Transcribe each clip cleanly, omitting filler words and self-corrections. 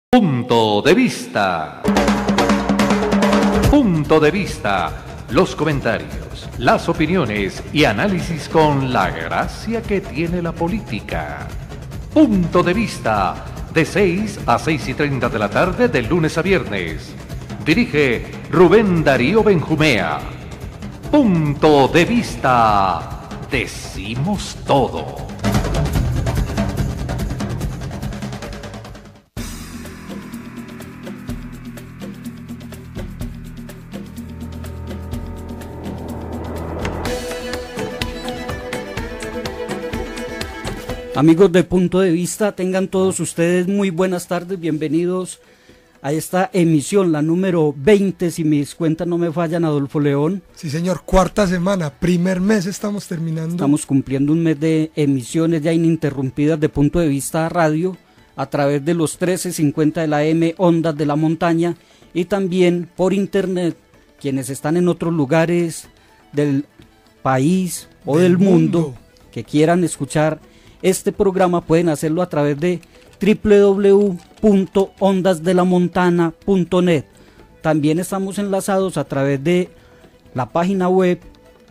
Punto de vista. Punto de vista. Los comentarios, las opiniones y análisis con la gracia que tiene la política. Punto de vista. De 6 a 6:30 de la tarde de lunes a viernes. Dirige Rubén Darío Benjumea. Punto de vista. Decimos todo. Amigos de Punto de Vista, tengan todos ustedes muy buenas tardes, bienvenidos a esta emisión, la número 20, si mis cuentas no me fallan, Adolfo León. Sí señor, cuarta semana, primer mes estamos terminando. Estamos cumpliendo un mes de emisiones ya ininterrumpidas de Punto de Vista Radio, a través de los 1350 de la AM, Ondas de la Montaña, y también por internet, quienes están en otros lugares del país o del mundo, que quieran escuchar este programa, pueden hacerlo a través de www.ondasdelamontana.net. También estamos enlazados a través de la página web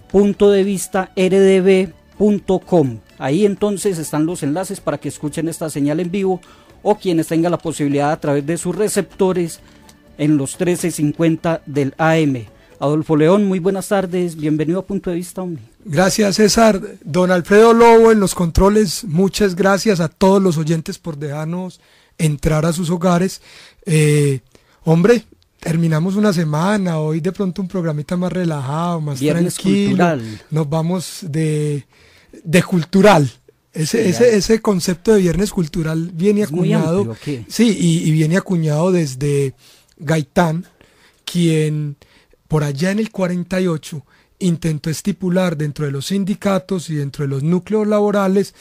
puntodevistardb.com. Ahí entonces están los enlaces para que escuchen esta señal en vivo, o quienes tengan la posibilidad a través de sus receptores en los 1350 del AM. Adolfo León, muy buenas tardes, bienvenido a Punto de Vista, hombre. Gracias, César. Don Alfredo Lobo en los controles, muchas gracias a todos los oyentes por dejarnos entrar a sus hogares. Hombre, terminamos una semana, hoy de pronto un programita más relajado, más Viernes tranquilo. cultural. Nos vamos de cultural. Ese concepto de viernes cultural viene acuñado. Muy amplio, ¿qué? Sí, y viene acuñado desde Gaitán, quien por allá en el 48 intentó estipular dentro de los sindicatos y dentro de los núcleos laborales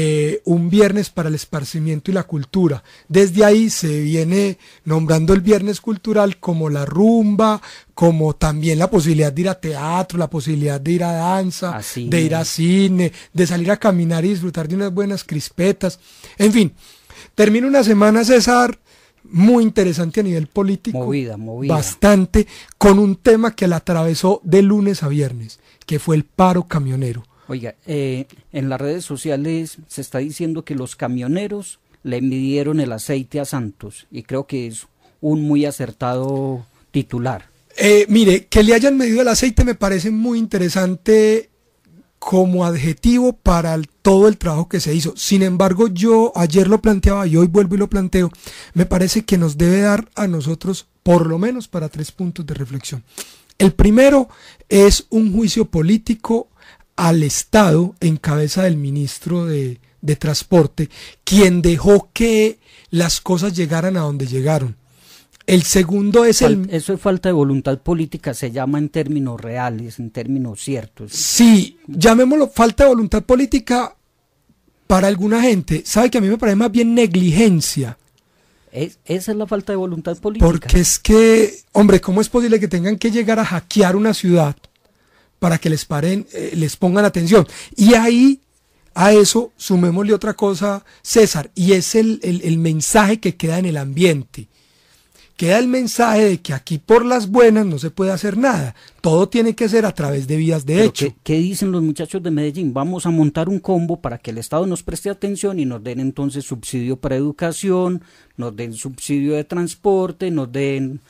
un viernes para el esparcimiento y la cultura. Desde ahí se viene nombrando el viernes cultural como la rumba, como también la posibilidad de ir a teatro, la posibilidad de ir a danza, de ir a cine, de salir a caminar y disfrutar de unas buenas crispetas. En fin, termina una semana, César, muy interesante a nivel político, movida. Bastante, con un tema que la atravesó de lunes a viernes, que fue el paro camionero. Oiga, en las redes sociales se está diciendo que los camioneros le midieron el aceite a Santos, y creo que es un muy acertado titular. Mire, que le hayan medido el aceite me parece muy interesante como adjetivo para todo el trabajo que se hizo. Sin embargo, yo ayer lo planteaba y hoy vuelvo y lo planteo. Me parece que nos debe dar a nosotros por lo menos para 3 puntos de reflexión. El primero es un juicio político al Estado en cabeza del ministro de Transporte, quien dejó que las cosas llegaran a donde llegaron. El segundo es Eso es falta de voluntad política, se llama en términos reales, en términos ciertos. Sí, llamémoslo falta de voluntad política para alguna gente. Sabe que a mí me parece más bien negligencia. Esa es la falta de voluntad política. Porque es que, hombre, ¿cómo es posible que tengan que llegar a hackear una ciudad para que les paren, les pongan atención? Y ahí, a eso, sumémosle otra cosa, César, y es el mensaje que queda en el ambiente. Queda el mensaje de que aquí por las buenas no se puede hacer nada. Todo tiene que ser a través de vías de hecho. ¿Qué dicen los muchachos de Medellín? Vamos a montar un combo para que el Estado nos preste atención y nos den entonces subsidio para educación, nos den subsidio de transporte, nos den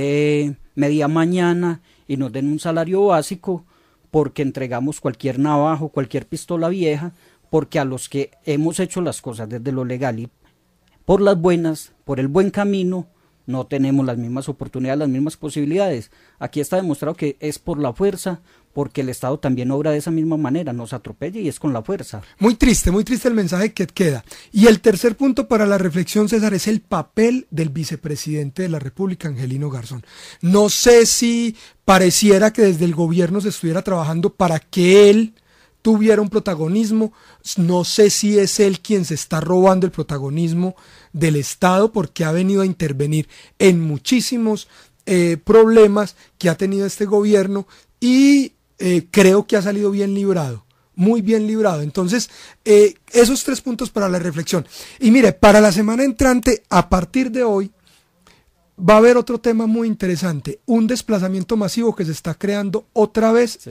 media mañana y nos den un salario básico, porque entregamos cualquier navajo, cualquier pistola vieja, porque a los que hemos hecho las cosas desde lo legal y por las buenas, por el buen camino, no tenemos las mismas oportunidades, las mismas posibilidades. Aquí está demostrado que es por la fuerza, porque el Estado también obra de esa misma manera, nos atropella y es con la fuerza. Muy triste el mensaje que queda. Y el tercer punto para la reflexión, César, es el papel del vicepresidente de la República, Angelino Garzón. No sé si pareciera que desde el gobierno se estuviera trabajando para que él tuviera un protagonismo. No sé si es él quien se está robando el protagonismo del Estado, porque ha venido a intervenir en muchísimos problemas que ha tenido este gobierno, y creo que ha salido bien librado, muy bien librado. Entonces, esos 3 puntos para la reflexión. Y mire, para la semana entrante, a partir de hoy, va a haber otro tema muy interesante, un desplazamiento masivo que se está creando otra vez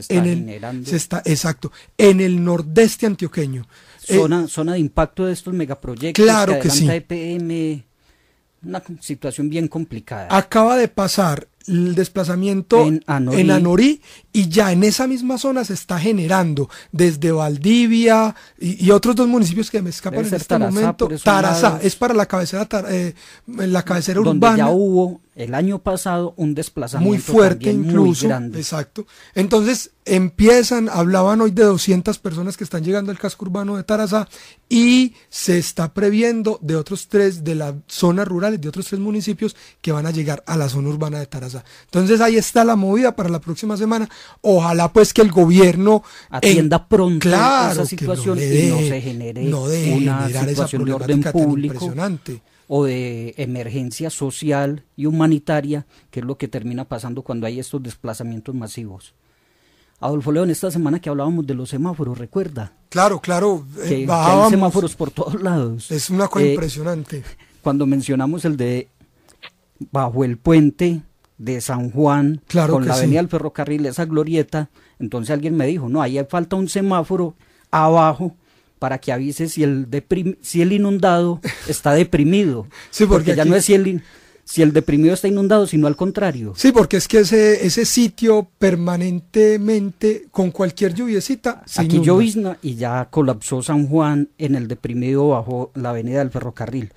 exacto, en el nordeste antioqueño. Zona de impacto de estos megaproyectos. Claro que sí. EPM, una situación bien complicada. Acaba de pasar el desplazamiento en Anorí, y ya en esa misma zona se está generando desde Valdivia y otros dos municipios que me escapan en este momento. Tarazá es para la cabecera donde urbana. Ya hubo el año pasado un desplazamiento muy fuerte, incluso, muy grande. Exacto. Entonces hablaban hoy de 200 personas que están llegando al casco urbano de Tarazá, y se está previendo de otros 3 de las zonas rurales, de otros 3 municipios que van a llegar a la zona urbana de Tarazá. Entonces ahí está la movida para la próxima semana. Ojalá pues que el gobierno atienda pronto esa situación y no se genere una situación de orden público o de emergencia social y humanitaria, que es lo que termina pasando cuando hay estos desplazamientos masivos. Adolfo León, esta semana que hablábamos de los semáforos, ¿recuerda? Claro, que hay semáforos por todos lados. Es una cosa impresionante. Cuando mencionamos el de bajo el puente de San Juan, con la avenida del ferrocarril, esa glorieta, entonces alguien me dijo, no, ahí falta un semáforo abajo para que avise si el inundado está deprimido. Sí, porque ya no es si el deprimido está inundado, sino al contrario. Sí, porque es que ese sitio permanentemente, con cualquier lluviecita, se aquí inunda. llovizna y ya colapsó San Juan en el deprimido bajo la avenida del ferrocarril.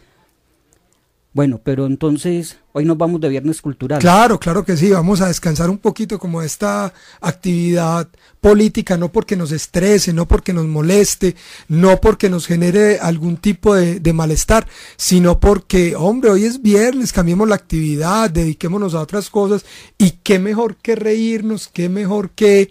Bueno, pero entonces, hoy nos vamos de Viernes Cultural. Claro que sí, vamos a descansar un poquito como esta actividad política, no porque nos estrese, no porque nos moleste, no porque nos genere algún tipo de malestar, sino porque, hombre, hoy es viernes, cambiemos la actividad, dediquémonos a otras cosas, y qué mejor que reírnos, qué mejor que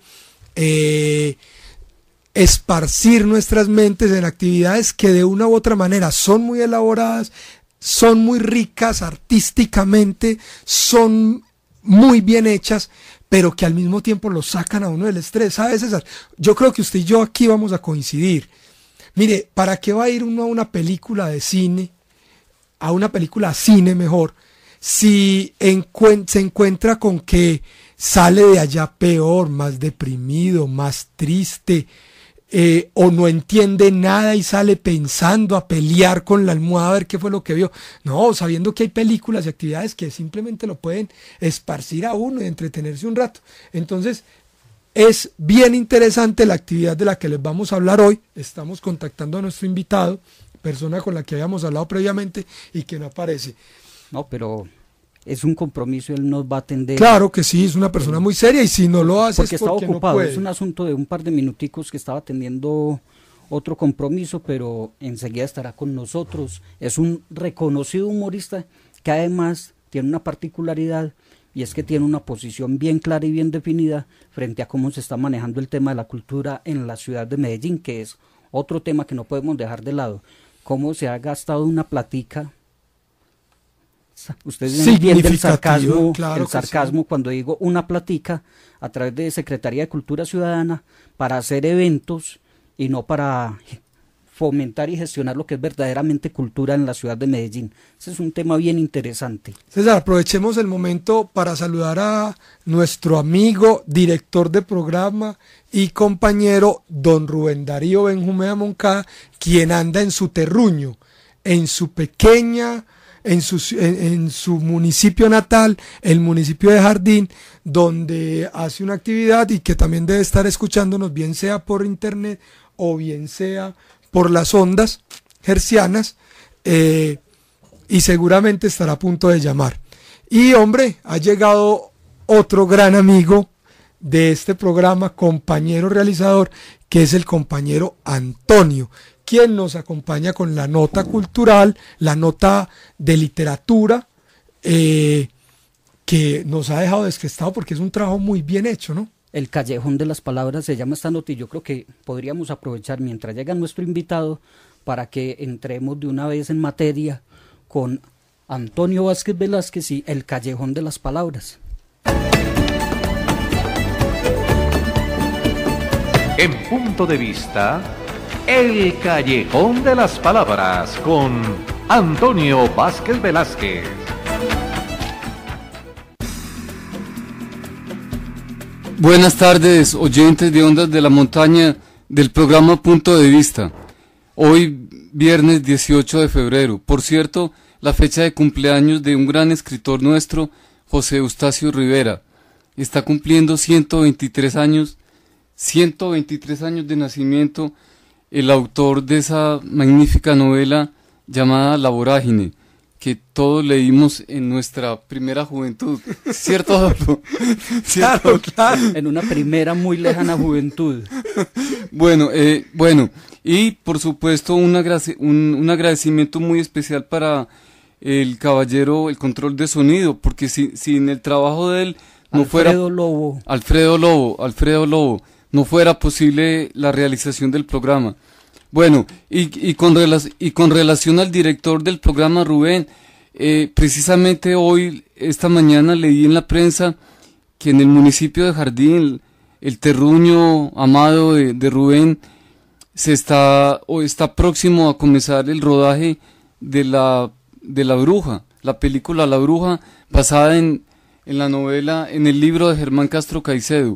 esparcir nuestras mentes en actividades que de una u otra manera son muy elaboradas, son muy ricas artísticamente, son muy bien hechas, pero que al mismo tiempo lo sacan a uno del estrés. ¿Sabes, César? Yo creo que usted y yo aquí vamos a coincidir. Mire, ¿para qué va a ir uno a una película de cine, a una película de cine mejor, si se encuentra con que sale de allá peor, más deprimido, más triste, o no entiende nada y sale pensando a pelear con la almohada a ver qué fue lo que vio? No, sabiendo que hay películas y actividades que simplemente lo pueden esparcir a uno y entretenerse un rato. Entonces es bien interesante la actividad de la que les vamos a hablar hoy. Estamos contactando a nuestro invitado, persona con la que habíamos hablado previamente y que no aparece. No, pero es un compromiso, él nos va a atender. Claro que sí, es una persona muy seria, y si no lo hace porque es porque está ocupado, no puede. Es un asunto de un par de minuticos que estaba atendiendo otro compromiso, pero enseguida estará con nosotros. Es un reconocido humorista que además tiene una particularidad, y es que tiene una posición bien clara y bien definida frente a cómo se está manejando el tema de la cultura en la ciudad de Medellín, que es otro tema que no podemos dejar de lado. Cómo se ha gastado una platica. Ustedes entienden el sarcasmo, cuando digo una platica a través de Secretaría de Cultura Ciudadana para hacer eventos y no para fomentar y gestionar lo que es verdaderamente cultura en la ciudad de Medellín. Ese es un tema bien interesante. César, aprovechemos el momento para saludar a nuestro amigo, director de programa y compañero, don Rubén Darío Benjumea Moncada, quien anda en su terruño, en su pequeña... En su municipio natal, el municipio de Jardín, donde hace una actividad y que también debe estar escuchándonos, bien sea por internet o bien sea por las ondas hercianas, y seguramente estará a punto de llamar. Y hombre, ha llegado otro gran amigo de este programa, compañero realizador, que es el compañero Antonio, quien nos acompaña con la nota cultural, la nota de literatura, que nos ha dejado descrestado porque es un trabajo muy bien hecho, ¿no? El Callejón de las Palabras se llama esta nota, y yo creo que podríamos aprovechar mientras llega nuestro invitado para que entremos de una vez en materia con Antonio Vázquez Velázquez y El Callejón de las Palabras. En Punto de Vista, El Callejón de las Palabras con Antonio Vázquez Velázquez. Buenas tardes, oyentes de Ondas de la Montaña del programa Punto de Vista. Hoy, viernes 18 de febrero. Por cierto, la fecha de cumpleaños de un gran escritor nuestro, José Eustacio Rivera. Está cumpliendo 123 años de nacimiento, el autor de esa magnífica novela llamada La Vorágine, que todos leímos en nuestra primera juventud, ¿cierto, Adolfo? Claro, claro. En una primera muy lejana juventud. Bueno, y por supuesto un agradecimiento muy especial para el caballero, el control de sonido, porque sin el trabajo de él Alfredo Lobo, no fuera posible la realización del programa. Bueno, y con relación al director del programa, Rubén, precisamente hoy, esta mañana, leí en la prensa que en el municipio de Jardín, el terruño amado de Rubén, está próximo a comenzar el rodaje de la Bruja, la película La Bruja, basada en la novela, en el libro de Germán Castro Caicedo.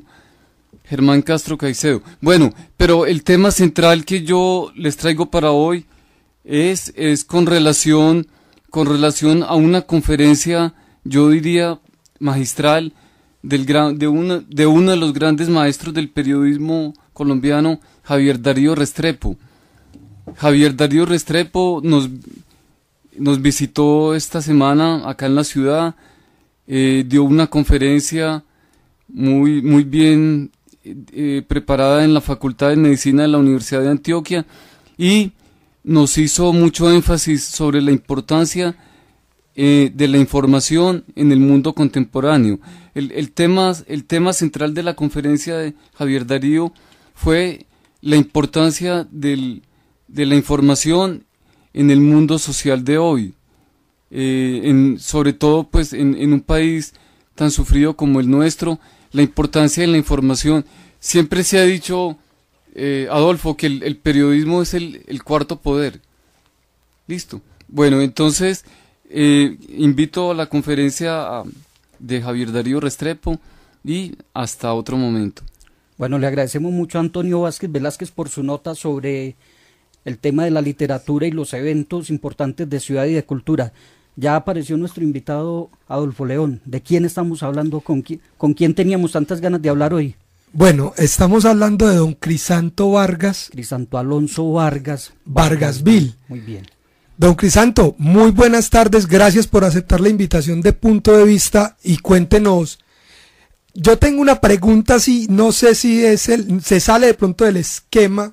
Bueno, pero el tema central que yo les traigo para hoy es con relación a una conferencia, yo diría magistral, de uno de los grandes maestros del periodismo colombiano, Javier Darío Restrepo. Javier Darío Restrepo nos visitó esta semana acá en la ciudad, dio una conferencia muy bien preparada en la Facultad de Medicina de la Universidad de Antioquia, y nos hizo mucho énfasis sobre la importancia de la información en el mundo contemporáneo. El tema central de la conferencia de Javier Darío fue la importancia de la información en el mundo social de hoy, sobre todo pues en un país tan sufrido como el nuestro. La importancia de la información. Siempre se ha dicho, Adolfo, que el periodismo es el cuarto poder. Listo. Bueno, entonces invito a la conferencia de Javier Darío Restrepo y hasta otro momento. Bueno, le agradecemos mucho a Antonio Vázquez Velázquez por su nota sobre el tema de la literatura y los eventos importantes de ciudad y de cultura. Ya apareció nuestro invitado Adolfo León. ¿De quién estamos hablando? ¿Con quién teníamos tantas ganas de hablar hoy? Bueno, estamos hablando de don Crisanto Vargas. Crisanto Alonso Vargas. Vargasville. Muy bien. Don Crisanto, muy buenas tardes. Gracias por aceptar la invitación de Punto de Vista y cuéntenos. Yo tengo una pregunta, si no sé si se sale de pronto del esquema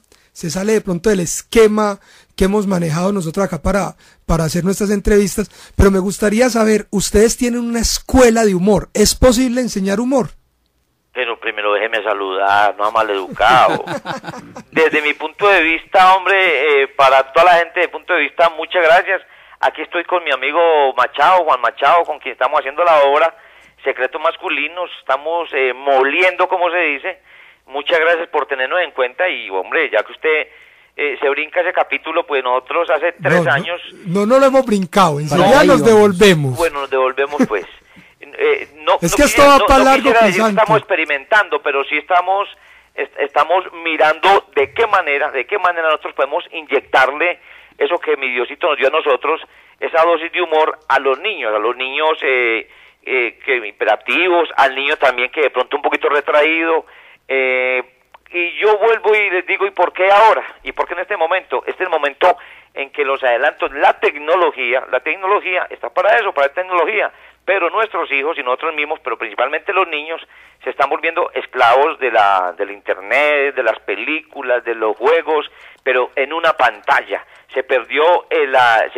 que hemos manejado nosotros acá para hacer nuestras entrevistas, pero me gustaría saber, ustedes tienen una escuela de humor, ¿es posible enseñar humor? Pero primero déjeme saludar, no maleducado. Desde mi punto de vista, hombre, para toda la gente de Punto de Vista, muchas gracias. Aquí estoy con mi amigo Machado, Juan Machado, con quien estamos haciendo la obra Secretos Masculinos, estamos moliendo, como se dice. Muchas gracias por tenernos en cuenta y, hombre, ya que usted se brinca ese capítulo, pues nosotros hace 3 años... No lo hemos brincado, enseguida nos devolvemos. Bueno, nos devolvemos pues. Es que esto va para largo, decir que estamos experimentando, pero sí estamos mirando de qué manera nosotros podemos inyectarle eso que mi Diosito nos dio a nosotros, esa dosis de humor a los niños que hiperactivos, al niño también que de pronto un poquito retraído, y yo vuelvo y les digo, ¿y por qué ahora? ¿Y por qué en este momento? Este es el momento en que los adelantos, la tecnología está para eso, para la tecnología, pero nuestros hijos y nosotros mismos, pero principalmente los niños, se están volviendo esclavos del internet, de las películas, de los juegos, pero en una pantalla. Se perdió el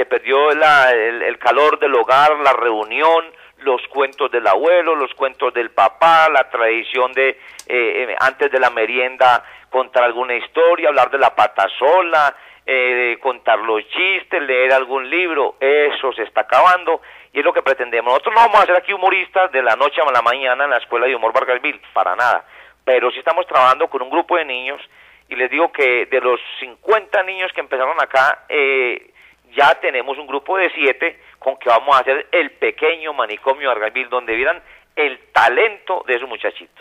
calor del hogar, la reunión, los cuentos del abuelo, los cuentos del papá, la tradición de antes de la merienda contar alguna historia, hablar de la pata sola, contar los chistes, leer algún libro. Eso se está acabando y es lo que pretendemos. Nosotros no vamos a ser aquí humoristas de la noche a la mañana en la Escuela de Humor Vargasville, para nada, pero sí estamos trabajando con un grupo de niños y les digo que de los 50 niños que empezaron acá, ya tenemos un grupo de 7 con que vamos a hacer el pequeño manicomio Vargasville, donde vieran el talento de esos muchachitos.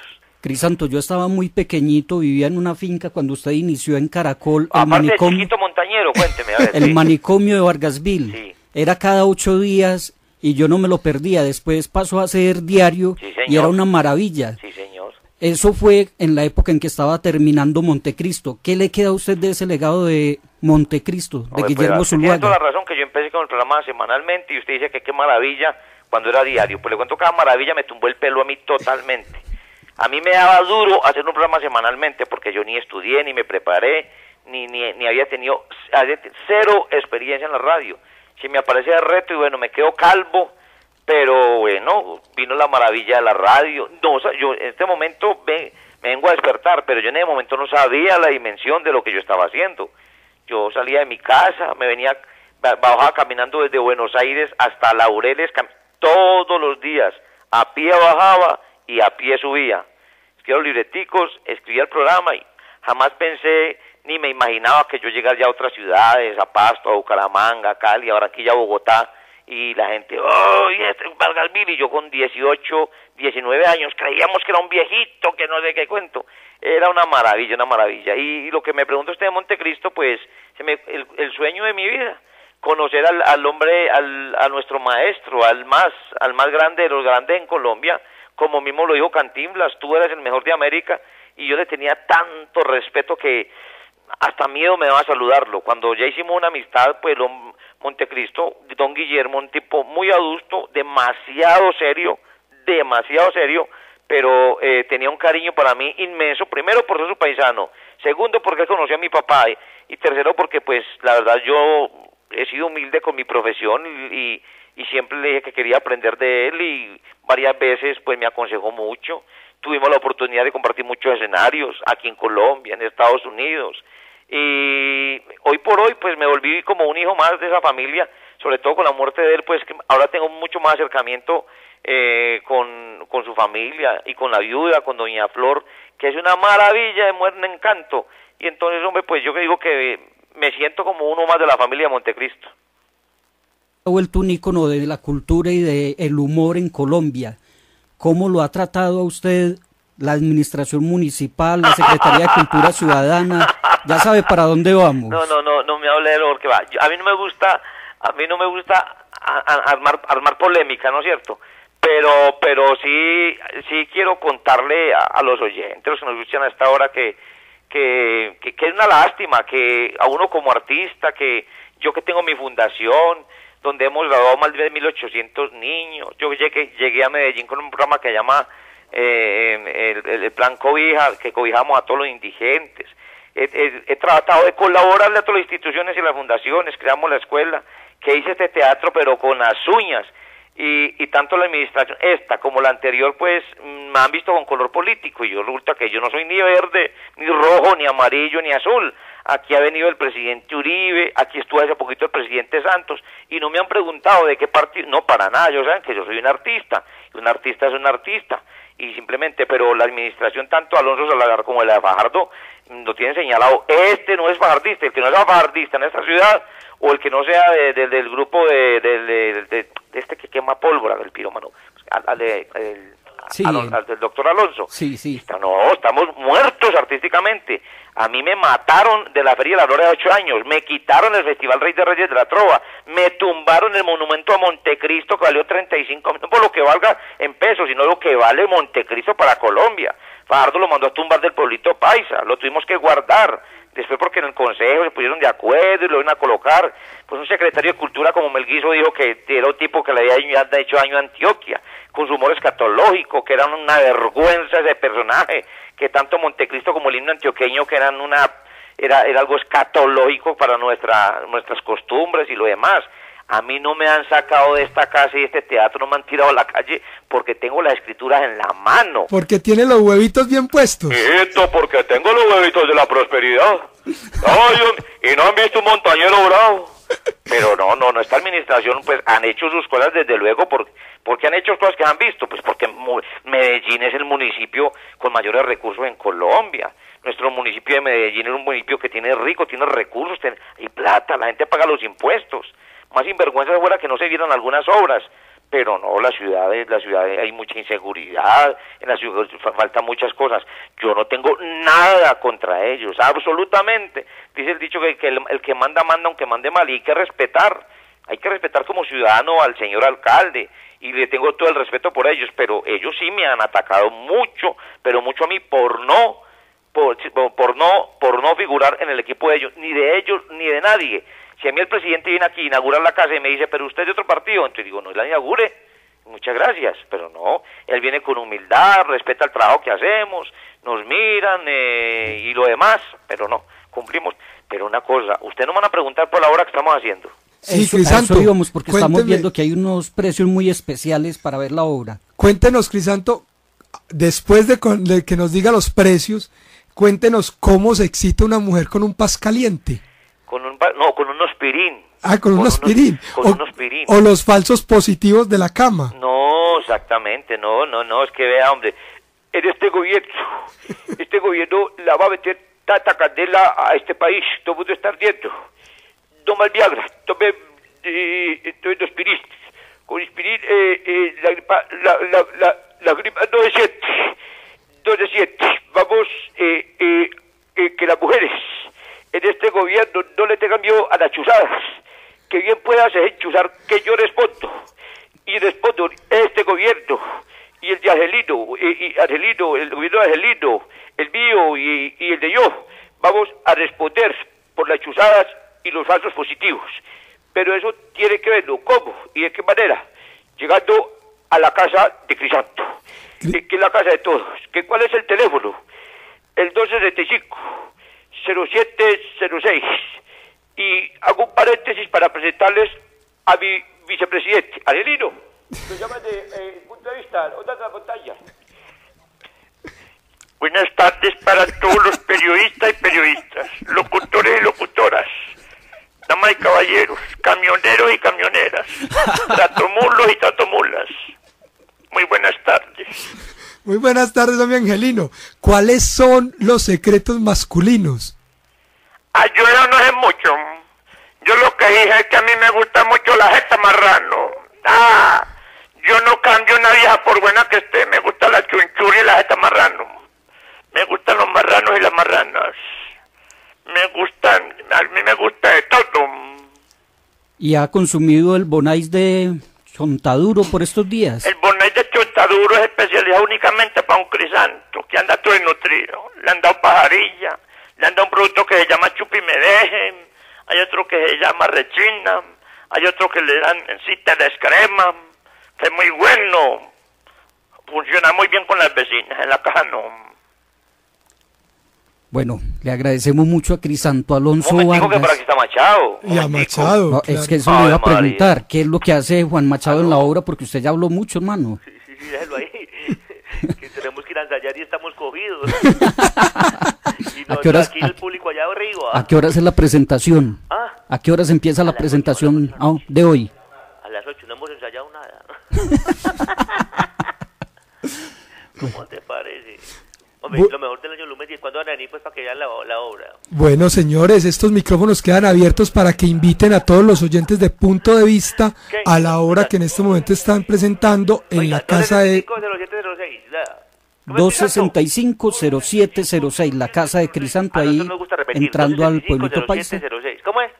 Crisanto, yo estaba muy pequeñito, vivía en una finca cuando usted inició en Caracol, Aparte de chiquito montañero, cuénteme, a ver. el manicomio de Vargasville. Sí. Era cada 8 días y yo no me lo perdía. Después pasó a ser diario Sí, señor. y era una maravilla. Sí, señor. Eso fue en la época en que estaba terminando Montecristo. ¿Qué le queda a usted de ese legado de Montecristo, de Hombre, Guillermo pues, tiene toda Zuluaga? la razón que yo empecé con el programa semanalmente y usted dice que qué maravilla cuando era diario. Pues le cuento, cada maravilla me tumbó el pelo a mí totalmente. A mí me daba duro hacer un programa semanalmente porque yo ni estudié, ni me preparé, ni había tenido cero experiencia en la radio. Si me aparecía el reto y bueno, me quedo calvo, pero bueno, vino la maravilla de la radio. No, o sea, yo en este momento me vengo a despertar, pero yo en ese momento no sabía la dimensión de lo que yo estaba haciendo. Yo salía de mi casa, bajaba caminando desde Buenos Aires hasta Laureles, todos los días, a pie bajaba y a pie subía. Escribía los libreticos, escribía el programa y jamás pensé ni me imaginaba que yo llegara ya a otras ciudades, a Pasto, a Bucaramanga, a Cali, a Barranquilla, a Bogotá, y la gente, ¡oh, y este es Vargasville! Y yo con 18, 19 años, creíamos que era un viejito, que no sé qué cuento. Era una maravilla, una maravilla. Y lo que me pregunta usted de Montecristo, pues, el sueño de mi vida, conocer al hombre, a nuestro maestro, al más grande de los grandes en Colombia, como mismo lo dijo Cantinflas, tú eres el mejor de América, y yo le tenía tanto respeto que hasta miedo me daba saludarlo. Cuando ya hicimos una amistad, pues Montecristo, don Guillermo, un tipo muy adusto, demasiado serio, pero tenía un cariño para mí inmenso, primero por ser su paisano, segundo porque conocí a mi papá, y tercero porque pues la verdad yo he sido humilde con mi profesión y siempre le dije que quería aprender de él y varias veces pues me aconsejó mucho. Tuvimos la oportunidad de compartir muchos escenarios aquí en Colombia, en Estados Unidos, y hoy por hoy pues me volví como un hijo más de esa familia, sobre todo con la muerte de él, pues que ahora tengo mucho más acercamiento con su familia y con la viuda, con doña Flor, que es una maravilla de mujer, un encanto, y entonces hombre pues yo que digo que me siento como uno más de la familia de Montecristo. Ha vuelto un ícono de la cultura y del humor en Colombia. ¿Cómo lo ha tratado a usted la administración municipal, la Secretaría de Cultura Ciudadana? Ya sabe para dónde vamos. No me hable de lo que va. A mí no me gusta armar polémica, ¿no es cierto? Pero sí quiero contarle a los oyentes, los que nos escuchan a esta hora, que es una lástima que a uno como artista, que yo que tengo mi fundación, donde hemos graduado más de 1.800 niños, yo llegué a Medellín con un programa que se llama el Plan Cobija, que cobijamos a todos los indigentes. He tratado de colaborarle a todas las instituciones y las fundaciones, creamos la escuela, que hice este teatro pero con las uñas, y tanto la administración, esta como la anterior, pues me han visto con color político, y yo resulta que yo no soy ni verde, ni rojo, ni amarillo, ni azul. Aquí ha venido el presidente Uribe, aquí estuvo hace poquito el presidente Santos, y no me han preguntado de qué partido, no, para nada, ellos saben que yo soy un artista, y un artista es un artista, y simplemente, pero la administración, tanto Alonso Salazar como la de Fajardo, lo tienen señalado, este no es fajardista, el que no sea fajardista en esta ciudad, o el que no sea del grupo de este que quema pólvora, del pirómano, del doctor Alonso. Sí. No, estamos muertos artísticamente. A mí me mataron de la Feria de la Gloria de 8 años, me quitaron el Festival Rey de Reyes de la Trova, me tumbaron el monumento a Montecristo que valió 35 no por lo que valga en pesos, sino lo que vale Montecristo para Colombia. Fajardo lo mandó a tumbar del pueblito paisa, lo tuvimos que guardar. Después porque en el consejo se pusieron de acuerdo y lo iban a colocar, pues un secretario de Cultura como Melguizo dijo que era un tipo que le había hecho daño a Antioquia, con su humor escatológico, que era una vergüenza ese personaje, que tanto Montecristo como el himno antioqueño que eran era algo escatológico para nuestras costumbres y lo demás. A mí no me han sacado de esta casa y de este teatro, no me han tirado a la calle porque tengo las escrituras en la mano. Porque tiene los huevitos bien puestos. Esto, porque tengo los huevitos de la prosperidad. Y no han visto un montañero bravo. Pero no, esta administración pues han hecho sus cosas desde luego. ¿Por qué han hecho cosas que han visto? Pues porque Medellín es el municipio con mayores recursos en Colombia. Nuestro municipio de Medellín es un municipio que tiene rico, tiene recursos, hay plata, la gente paga los impuestos. Más sinvergüenza fuera que no se vieran algunas obras, pero no, la ciudad hay mucha inseguridad, en la ciudad faltan muchas cosas. Yo no tengo nada contra ellos, absolutamente. Dice el dicho que el que manda, manda aunque mande mal, y hay que respetar como ciudadano al señor alcalde, y le tengo todo el respeto por ellos, pero ellos sí me han atacado mucho, pero mucho a mí por no figurar en el equipo de ellos, ni de nadie. Si a mí el presidente viene aquí a inaugurar la casa y me dice, pero usted es de otro partido, entonces digo, no la inaugure, muchas gracias, pero no, él viene con humildad, respeta el trabajo que hacemos, nos miran y lo demás, pero no, cumplimos. Pero una cosa, usted no me van a preguntar por la obra que estamos haciendo. Sí, Eso, Crisanto, a eso íbamos, porque estamos cuénteme. viendo que hay unos precios muy especiales para ver la obra. Cuéntenos, Crisanto, después de que nos diga los precios, cuéntenos cómo se excita una mujer con un paz caliente. Con un aspirín. Ah, con un aspirín. Con un aspirín. O los falsos positivos de la cama. No, exactamente, no, es que vea, hombre, en este gobierno la va a meter tanta candela a este país, todo el mundo está ardiendo. Toma el Viagra, tome aspirín. Con aspirín la gripa no se siente. Vamos, que las mujeres en este gobierno no le tengan miedo a las chuzadas, que bien pueda hacer chuzar, que yo respondo, y respondo este gobierno, y el de Angelino, el gobierno de Angelino, el mío y el de yo, vamos a responder por las chuzadas y los falsos positivos, pero eso tiene que verlo, ¿cómo y de qué manera? Llegando a la casa de Crisanto, que es la casa de todos, que ¿cuál es el teléfono? El 265-0706, y hago un paréntesis para presentarles a mi vicepresidente, Angelino, lo llaman de punto de vista, onda de la pantalla. Buenas tardes para todos los periodistas y periodistas, locutores y locutoras, damas y caballeros, camioneros y camioneras, tratomulos y tratomulas. Muy buenas tardes. Muy buenas tardes, don Angelino. ¿Cuáles son los secretos masculinos? Yo no sé mucho. Yo lo que dije es que a mí me gusta mucho la jeta marrano. Yo no cambio una vieja por buena que esté. Me gusta la chunchurri y la jeta marrano. Me gustan los marranos y las marranas. A mí me gusta de todo. ¿Y ha consumido el Bonais de Chontaduro por estos días? El Bonais de Chontaduro es especializado únicamente para un Crisanto, que anda todo desnutrido. Le han dado pajarilla, le han dado un producto que se llama chupi me dejen, hay otro que se llama rechina, hay otro que le dan cita de crema, que es muy bueno, funciona muy bien con las vecinas, en la caja no. Bueno, le agradecemos mucho a Crisanto Alonso Un momentico que Vargas. por aquí está Machado. Y a Machado. No, claro. es que eso le iba a Ave María. preguntar, ¿qué es lo que hace Juan Machado en la obra? Porque usted ya habló mucho, hermano. Sí, déjelo ahí. Que tenemos que ir a ensayar y estamos cogidos. Y ¿A qué horas- aquí el público allá arriba. ¿A qué horas es la presentación? Ah. ¿A qué horas empieza la las presentación 8, de hoy? A las 8 no hemos ensayado nada. ¿Cómo te parece? Hombre, lo mejor del año Lumen, ¿y cuándo van a venir pues para que vean la obra? Bueno, señores, estos micrófonos quedan abiertos para que inviten a todos los oyentes de Punto de Vista a la obra que en este momento están presentando en la casa de... 265-0706, la casa de Crisanto, ahí entrando al pueblito paisa. ¿Cómo es?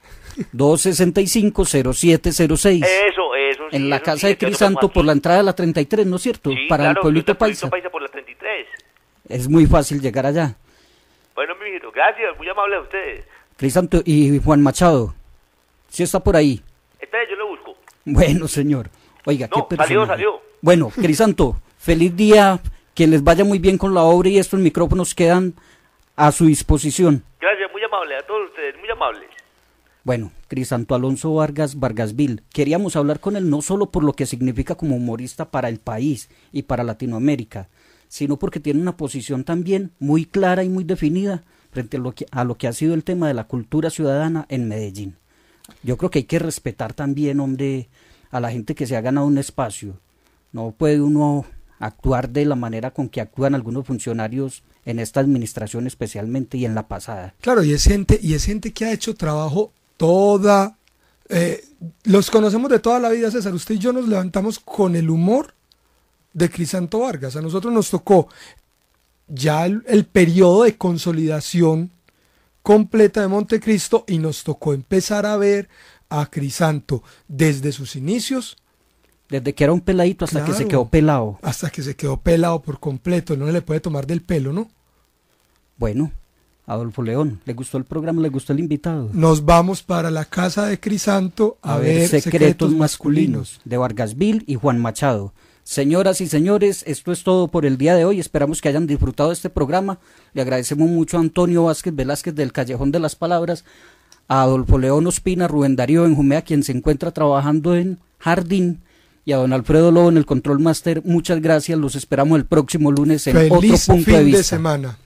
265-0706. Eso. En la eso casa sí, de es que Crisanto nosotros- por la entrada de la 33, ¿no es cierto? Sí, Para claro, el pueblito el pueblito paisa. paisa por la 33. Es muy fácil llegar allá. Bueno, mi hijo, gracias, muy amable a ustedes. Crisanto y Juan Machado, ¿sí está por ahí? Espere, yo lo busco. Bueno, señor. Oiga, No, qué personaje. salió. Bueno, Crisanto, feliz día, que les vaya muy bien con la obra y estos micrófonos quedan a su disposición. Gracias, muy amable a todos ustedes, muy amables. Bueno, Crisanto Alonso Vargas Vargasville, queríamos hablar con él no solo por lo que significa como humorista para el país y para Latinoamérica, sino porque tiene una posición también muy clara y muy definida frente a lo que ha sido el tema de la cultura ciudadana en Medellín. Yo creo que hay que respetar también, hombre, a la gente que se ha ganado un espacio. No puede uno actuar de la manera con que actúan algunos funcionarios en esta administración especialmente y en la pasada. Claro, y es gente que ha hecho trabajo toda Los conocemos de toda la vida, César. Usted y yo nos levantamos con el humor de Crisanto Vargas. A nosotros nos tocó ya el periodo de consolidación completa de Montecristo y nos tocó empezar a ver a Crisanto desde sus inicios. Desde que era un peladito hasta que se quedó pelado. Hasta que se quedó pelado por completo. No se le puede tomar del pelo, ¿no? Bueno, Adolfo León, ¿le gustó el programa? ¿Le gustó el invitado? Nos vamos para la casa de Crisanto a ver Secretos Masculinos de Vargasville y Juan Machado. Señoras y señores, esto es todo por el día de hoy. Esperamos que hayan disfrutado de este programa. Le agradecemos mucho a Antonio Vázquez Velázquez del Callejón de las Palabras, a Adolfo León Ospina, Rubén Darío Benjumea, quien se encuentra trabajando en Jardín, y a don Alfredo Lobo en el Control Master. Muchas gracias, los esperamos el próximo lunes en otro punto de vista. Feliz fin de semana.